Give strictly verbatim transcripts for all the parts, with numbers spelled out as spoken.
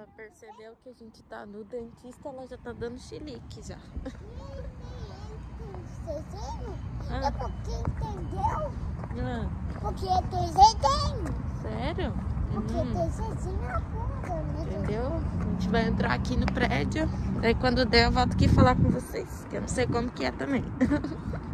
ela percebeu que a gente tá no dentista, ela já tá dando chilique já. Ah. É porque entendeu? Ah. Porque tem jeitinho. Sério? Porque Hum. tem jeitinho na bunda, né? Entendeu? A gente vai entrar aqui no prédio. Aí quando der eu volto aqui falar com vocês. Que eu não sei como que é também. Mamãe,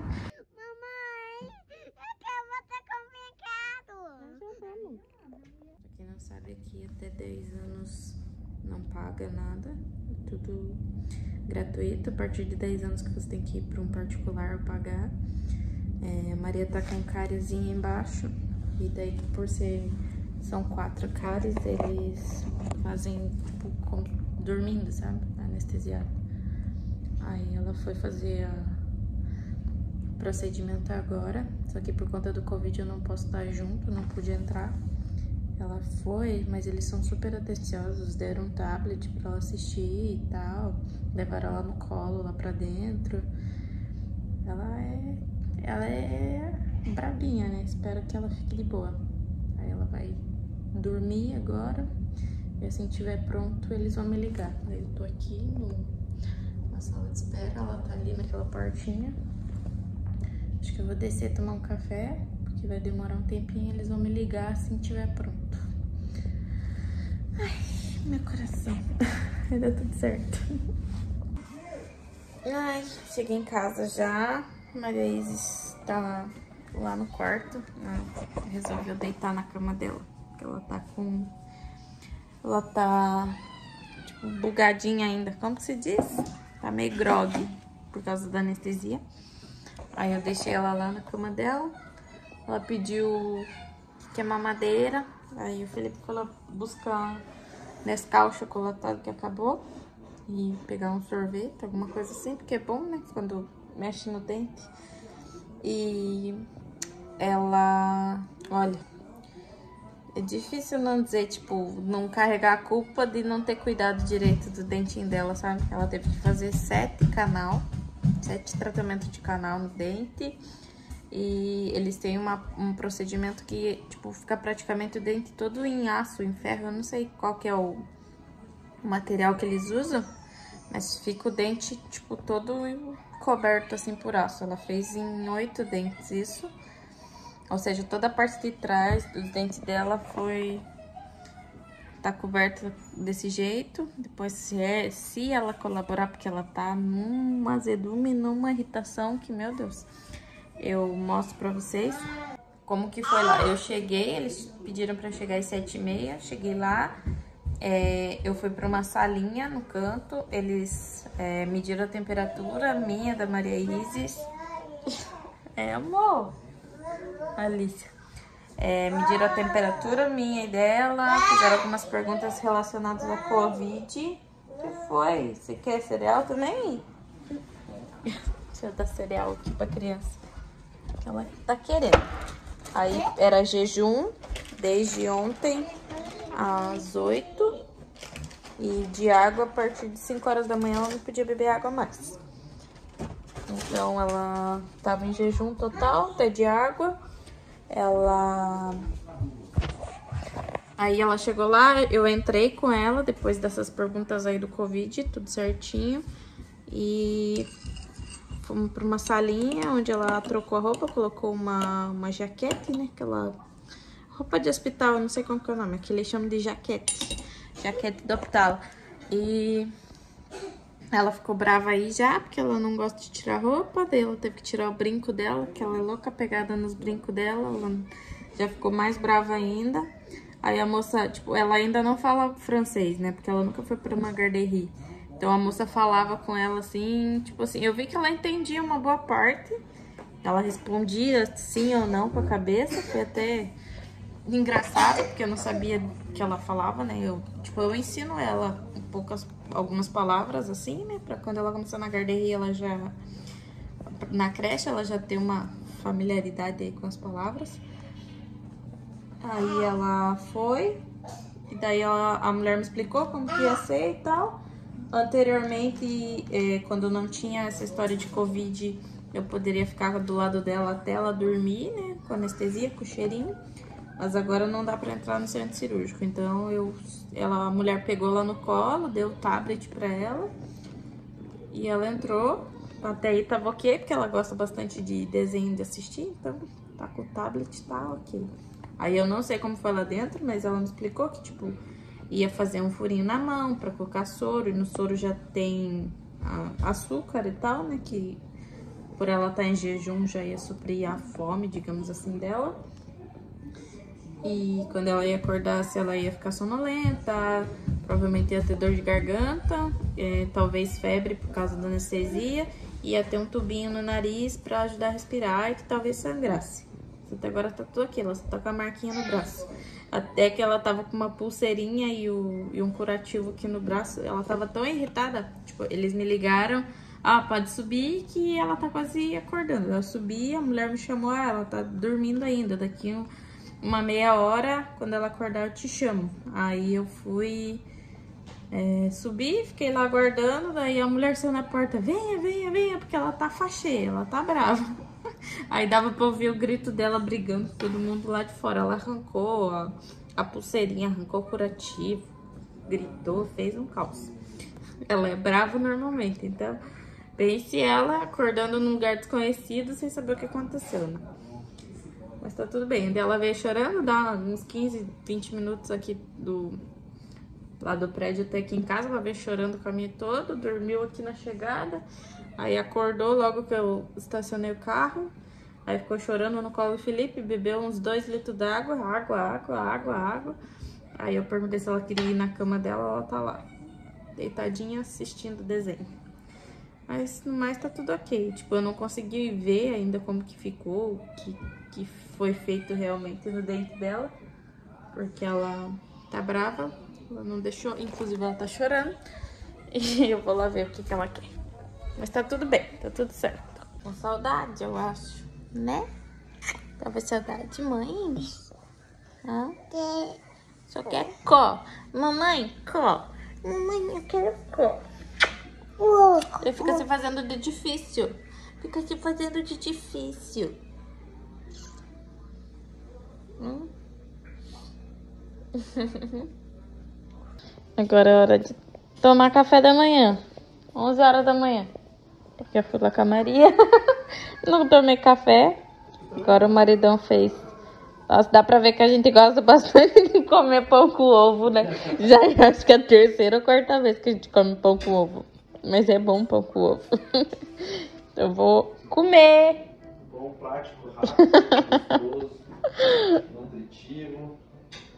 eu quero botar complicado. Já vamos. Pra quem não sabe, aqui até dez anos não paga nada. É tudo gratuito. A partir de dez anos que você tem que ir para um particular pagar. É, a Maria tá com cáriozinha embaixo. E daí, por ser... São quatro cáries, eles fazem tipo como dormindo, sabe? Anestesiado. Aí ela foi fazer a... o procedimento agora. Só que por conta do Covid eu não posso estar junto, não pude entrar. Ela foi, mas eles são super atenciosos, deram um tablet pra ela assistir e tal. Levaram ela no colo lá pra dentro. Ela é... Ela é brabinha, né? Espero que ela fique de boa. Aí ela vai dormir agora. E assim que estiver pronto, eles vão me ligar. Aí eu tô aqui no, na sala de espera. Ela tá ali naquela portinha. Acho que eu vou descer tomar um café, porque vai demorar um tempinho. Eles vão me ligar assim que estiver pronto. Ai, meu coração. Vai dar tudo certo. Ai, cheguei em casa já. Maria Isis tá lá no quarto. Ela resolveu deitar na cama dela. Porque ela tá com... Ela tá, tipo, bugadinha ainda. Como que se diz? Tá meio grog por causa da anestesia. Aí eu deixei ela lá na cama dela. Ela pediu que é mamadeira. Aí o Felipe falou buscar Nescau chocolatado que acabou. E pegar um sorvete, alguma coisa assim. Porque é bom, né? Quando mexe no dente. E ela... Olha... É difícil não dizer, tipo, não carregar a culpa de não ter cuidado direito do dentinho dela, sabe? Ela teve que fazer sete canal, sete tratamentos de canal no dente. E eles têm uma, um procedimento que, tipo, fica praticamente o dente todo em aço, em ferro. Eu não sei qual que é o, o material que eles usam, mas fica o dente, tipo, todo coberto, assim, por aço. Ela fez em oito dentes isso. Ou seja, toda a parte de trás dos dentes dela foi... Tá coberta desse jeito. Depois, se, é, se ela colaborar, porque ela tá num azedume, numa irritação que, meu Deus... Eu mostro pra vocês como que foi lá. Eu cheguei, eles pediram pra chegar às sete e meia. Cheguei lá, é, eu fui pra uma salinha no canto. Eles é, mediram a temperatura minha, da Maria Isis. É, amor... Alicia. É, mediram a temperatura minha e dela, fizeram algumas perguntas relacionadas ao Covid. O que foi? Você quer cereal também? Deixa eu dar cereal aqui pra criança. Que ela tá querendo. Aí era jejum desde ontem às oito. E de água a partir de cinco horas da manhã ela não podia beber água mais. Então ela tava em jejum total, até de água. Ela... Aí ela chegou lá, eu entrei com ela depois dessas perguntas aí do Covid, tudo certinho. E fomos pra uma salinha onde ela trocou a roupa, colocou uma, uma jaquete, né? Aquela roupa de hospital, eu não sei como que é o nome, aqui eles chamam de jaquete. Jaquete do hospital. E... Ela ficou brava aí já, porque ela não gosta de tirar roupa. Daí ela teve que tirar o brinco dela, que ela é louca pegada nos brincos dela. Ela já ficou mais brava ainda. Aí a moça, tipo, ela ainda não fala francês, né? Porque ela nunca foi pra uma garderie. Então a moça falava com ela assim, tipo assim, eu vi que ela entendia uma boa parte. Ela respondia sim ou não com a cabeça, foi até engraçado, porque eu não sabia que ela falava, né? Eu, tipo, eu ensino ela um poucas, algumas palavras assim, né? Pra quando ela começar na garderia, ela já... Na creche, ela já tem uma familiaridade aí com as palavras. Aí ela foi, e daí ela, a mulher me explicou como que ia ser e tal. Anteriormente, é, quando não tinha essa história de Covid, eu poderia ficar do lado dela até ela dormir, né? Com anestesia, com cheirinho. Mas agora não dá pra entrar no centro cirúrgico. Então, eu, ela, a mulher pegou lá no colo, deu o tablet pra ela. E ela entrou. Até aí tava ok, porque ela gosta bastante de desenho de assistir. Então, tá com o tablet, tá ok. Aí eu não sei como foi lá dentro, mas ela me explicou que, tipo, ia fazer um furinho na mão pra colocar soro. E no soro já tem a, açúcar e tal, né? Que por ela estar em jejum já ia suprir a fome, digamos assim, dela. E quando ela ia acordar, se ela ia ficar sonolenta, provavelmente ia ter dor de garganta, é, talvez febre por causa da anestesia, ia ter um tubinho no nariz pra ajudar a respirar e que talvez sangrasse. Até agora tá tudo aqui, ela só tá com a marquinha no braço. Até que ela tava com uma pulseirinha e, o, e um curativo aqui no braço, ela tava tão irritada, tipo, eles me ligaram, ah, pode subir que ela tá quase acordando. Eu subi, a mulher me chamou, ah, ela tá dormindo ainda, daqui um... uma meia hora, quando ela acordar eu te chamo. Aí eu fui é, subir, fiquei lá aguardando, daí a mulher saiu na porta, venha, venha, venha, porque ela tá facheia, ela tá brava. Aí dava pra ouvir o grito dela brigando com todo mundo lá de fora. Ela arrancou a, a pulseirinha, arrancou o curativo, gritou, fez um caos. Ela é brava normalmente, então pense ela acordando num lugar desconhecido sem saber o que aconteceu, né? Mas tá tudo bem. Ela veio chorando, dá uns quinze, vinte minutos aqui do... lá do prédio até aqui em casa. Ela veio chorando o caminho todo, dormiu aqui na chegada. Aí acordou logo que eu estacionei o carro. Aí ficou chorando no colo do Felipe, bebeu uns dois litros d'água. Água, água, água, água. Aí eu perguntei se ela queria ir na cama dela, ela tá lá, deitadinha, assistindo desenho. Mas no mais tá tudo ok. Tipo, eu não consegui ver ainda como que ficou, o que, que foi feito realmente no dente dela. Porque ela tá brava, ela não deixou, inclusive ela tá chorando. E eu vou lá ver o que que ela quer. Mas tá tudo bem, tá tudo certo. Com saudade, eu acho, né? Tava saudade, mãe? Hã? Só quer có. Mamãe, có. Mamãe, eu quero có. Ele fica se fazendo de difícil. Fica se fazendo de difícil. Hum? Agora é hora de tomar café da manhã. onze horas da manhã. Porque eu fui lá com a Maria. Não tomei café. Agora o maridão fez. Nossa, dá pra ver que a gente gosta bastante de comer pão com ovo, né? Já acho que é a terceira ou quarta vez que a gente come pão com ovo. Mas é bom pão com ovo. Eu vou comer. Bom, prático, rápido, gostoso, nutritivo.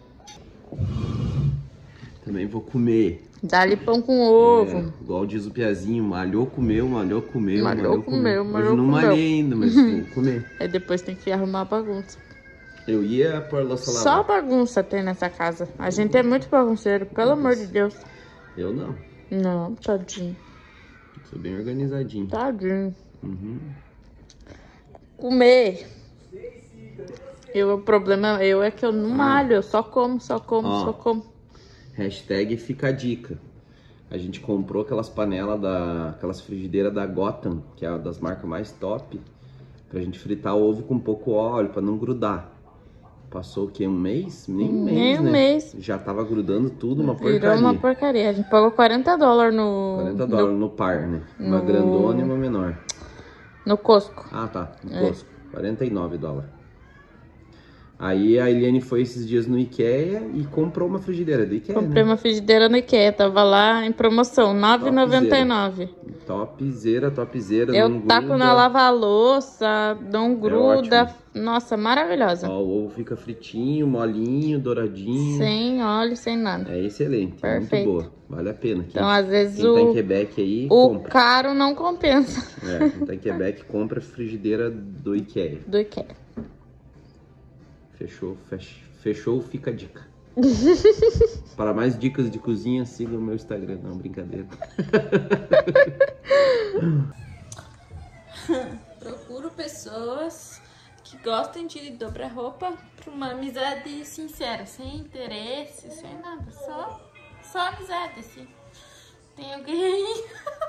Também vou comer. Dá-lhe pão com ovo. É, igual diz o Piazinho, malhou, comeu, malhou, comeu, Malhou, malhou, comeu, comeu. malhou, Hoje não comeu. malhei ainda, mas vou comer. Aí depois tem que arrumar a bagunça. Eu ia pôr louça Só lavar. bagunça tem nessa casa. A gente é muito bagunceiro, pelo amor de Deus. Eu não. Não, tadinho. Sou bem organizadinho. Tadinho. Uhum. Comer. Eu, o problema eu é que eu não malho, eu só como, só como, Ó. só como. Hashtag fica a dica. A gente comprou aquelas panelas, da, aquelas frigideiras da Gotham, que é uma das marcas mais top, pra gente fritar o ovo com pouco óleo, pra não grudar. Passou o quê? Um mês? Nem um mês, Nem um né? mês. Já tava grudando tudo, uma porcaria. Virou uma porcaria. A gente pagou quarenta dólares no... quarenta no- dólares no par, né? Uma no- grandona e uma menor. No Costco. Ah, tá. No É. Costco. quarenta e nove dólares. Aí a Eliane foi esses dias no Ikea e comprou uma frigideira do Ikea, Comprei né? uma frigideira no Ikea, tava lá em promoção, nove reais e noventa e nove. Topzera, topzera. Eu não taco gruda. na lava-louça, não gruda. ótimo. Nossa, maravilhosa. Ó, o ovo fica fritinho, molinho, douradinho. Sem óleo, sem nada. É excelente, é muito Perfeito. boa. Vale a pena. Quem, Então, às vezes, quem tá em o, Quebec aí, o compra. caro não compensa É, quem tá em Quebec, compra frigideira do Ikea. do Ikea. Fechou, fech... fechou, fica a dica. Para mais dicas de cozinha, siga o meu Instagram. Não, brincadeira. Procuro pessoas que gostem de dobrar roupa para uma amizade sincera, sem interesse, sem nada, só, só amizade, assim. Tem alguém...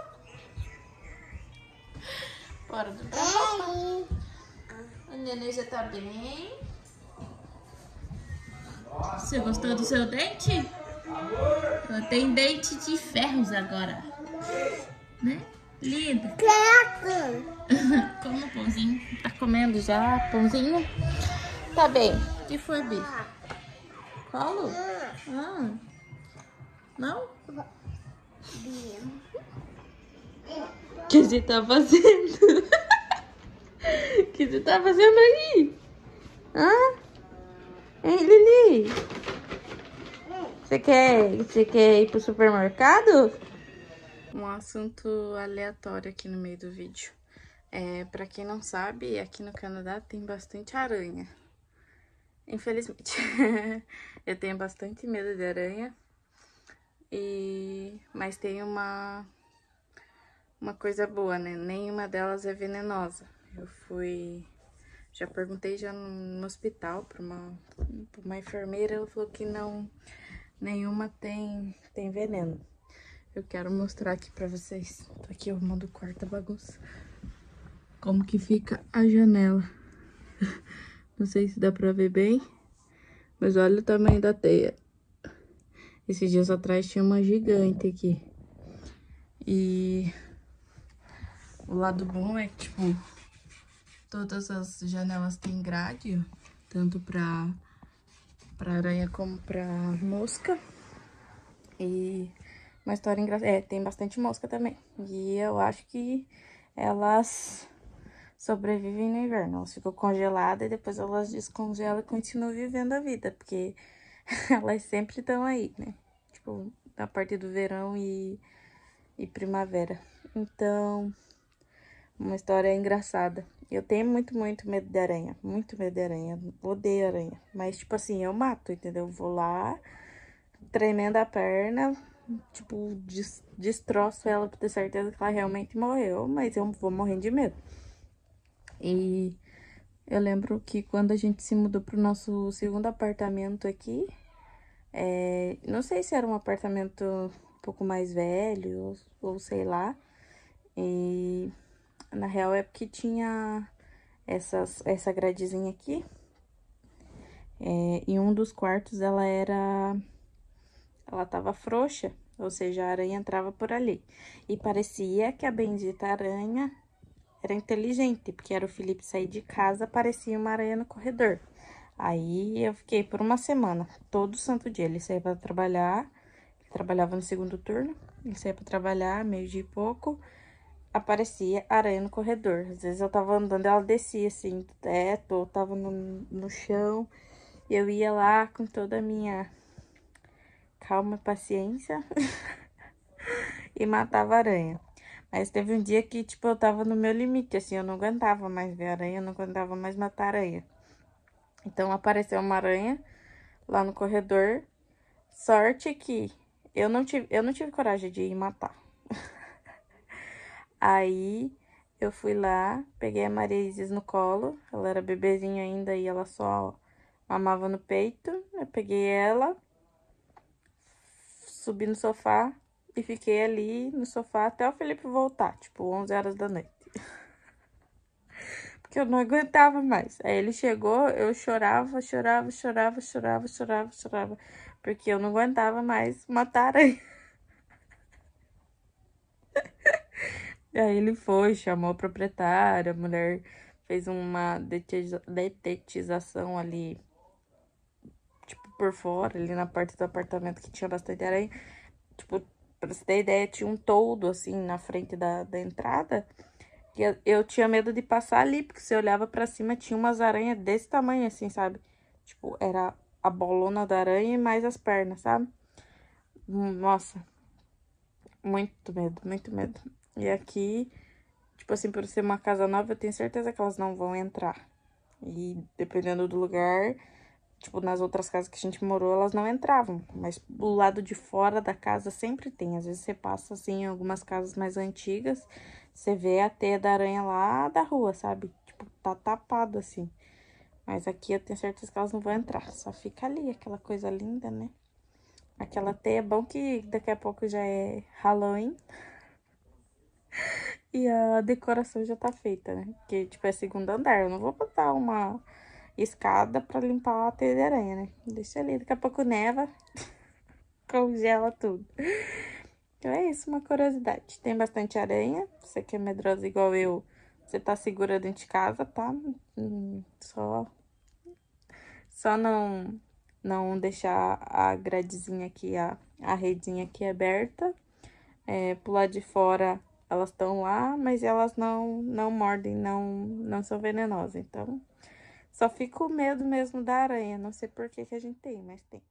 Bora dobrar roupa. O neném já tá bem. Você gostou do seu dente? Ela tem dente de ferros agora. Né? Linda. Quero. Como pãozinho? Tá comendo já pãozinho? Tá bem. O que foi, Bi? Colo? Ah. Não? O que você tá fazendo? O que você tá fazendo aí? Hã? Hein, Lili? Você quer, você quer ir pro supermercado? Um assunto aleatório aqui no meio do vídeo. É, pra quem não sabe, aqui no Canadá tem bastante aranha. Infelizmente. Eu tenho bastante medo de aranha. E... Mas tem uma... Uma coisa boa, né? Nenhuma delas é venenosa. Eu fui... Já perguntei já no hospital pra uma, pra uma enfermeira. Ela falou que não... Nenhuma tem, tem veneno. Eu quero mostrar aqui pra vocês. Tô aqui arrumando o quarto, a bagunça. Como que fica a janela. Não sei se dá pra ver bem, mas olha o tamanho da teia. Esses dias atrás tinha uma gigante aqui. E o lado bom é que, tipo, todas as janelas têm grade, ó, tanto pra, pra aranha como pra mosca. E uma história engraçada. É, tem bastante mosca também. E eu acho que elas sobrevivem no inverno. Elas ficam congeladas e depois elas descongelam e continuam vivendo a vida. Porque elas sempre estão aí, né? Tipo, a partir do verão e, e primavera. Então, uma história engraçada. Eu tenho muito, muito medo de aranha. Muito medo de aranha. Odeio aranha. Mas, tipo assim, eu mato, entendeu? Vou lá, tremendo a perna, tipo, des destroço ela pra ter certeza que ela realmente morreu. Mas eu vou morrendo de medo. E eu lembro que quando a gente se mudou pro nosso segundo apartamento aqui, é, não sei se era um apartamento um pouco mais velho, ou, ou sei lá. E na real é porque tinha essas, essa gradezinha aqui. É, e um dos quartos ela era... Ela tava frouxa, ou seja, a aranha entrava por ali. E parecia que a bendita aranha era inteligente, porque era o Felipe sair de casa, aparecia uma aranha no corredor. Aí eu fiquei por uma semana, todo santo dia. Ele saía pra trabalhar, ele trabalhava no segundo turno, ele saía pra trabalhar, meio-dia e pouco, aparecia aranha no corredor. Às vezes eu tava andando, ela descia assim do teto, ou tava no, no chão, e eu ia lá com toda a minha calma e paciência e matava a aranha. Mas teve um dia que, tipo, eu tava no meu limite, assim, eu não aguentava mais ver aranha, eu não aguentava mais matar aranha. Então, apareceu uma aranha lá no corredor. Sorte que eu não tive, eu não tive coragem de ir matar. Aí, eu fui lá, peguei a Maria Isis no colo. Ela era bebezinha ainda e ela só mamava no peito. Eu peguei ela, subi no sofá e fiquei ali no sofá até o Felipe voltar, tipo, onze horas da noite. Porque eu não aguentava mais. Aí ele chegou, eu chorava, chorava, chorava, chorava, chorava, chorava. Porque eu não aguentava mais matar aranha. Aí ele foi, chamou a proprietária, a mulher fez uma detetiza- detetização ali, tipo, por fora, ali na parte do apartamento que tinha bastante aranha. Tipo, pra você ter ideia, tinha um toldo, assim, na frente da, da entrada. E eu, eu tinha medo de passar ali, porque se eu olhava pra cima, tinha umas aranhas desse tamanho, assim, sabe? Tipo, era a bolona da aranha e mais as pernas, sabe? Nossa, muito medo, muito medo. E aqui, tipo assim, por ser uma casa nova, eu tenho certeza que elas não vão entrar. E dependendo do lugar, tipo, nas outras casas que a gente morou, elas não entravam. Mas do lado de fora da casa sempre tem. Às vezes você passa, assim, em algumas casas mais antigas, você vê a teia da aranha lá da rua, sabe? Tipo, tá tapado, assim. Mas aqui eu tenho certeza que elas não vão entrar. Só fica ali, aquela coisa linda, né? Aquela teia, é bom que daqui a pouco já é Halloween. E a decoração já tá feita, né? Porque, tipo, é segundo andar. Eu não vou botar uma escada pra limpar a teia de aranha, né? Deixa ali, daqui a pouco neva, congela tudo. Então é isso, uma curiosidade. Tem bastante aranha, você que é medrosa igual eu, você tá segura dentro de casa, tá? Hum, só, só não, não deixar a gradezinha aqui, a, a redinha aqui aberta. É, pro lado de fora, elas estão lá, mas elas não, não mordem, não, não são venenosas. Então, só fica o medo mesmo da aranha. Não sei por que que a gente tem, mas tem.